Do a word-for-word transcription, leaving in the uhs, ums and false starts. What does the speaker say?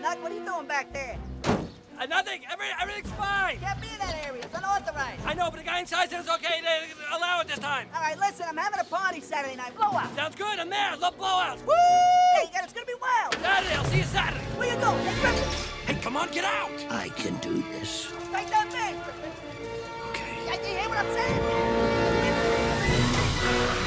nut. What are you doing back there? Uh, nothing. Every, everything's fine. Can't be in that area. It's unauthorized. I know, but the guy inside said it's okay to allow it this time. All right, listen, I'm having a party Saturday night. Blowout. Sounds good. I'm there. Love blowouts. Woo! Hey, it's gonna be wild. Saturday. I'll see you Saturday. Where you go? Hey, Griffin. Hey, come on, get out. I can do this. Take that man, Griffin. Okay. You hear what I'm saying?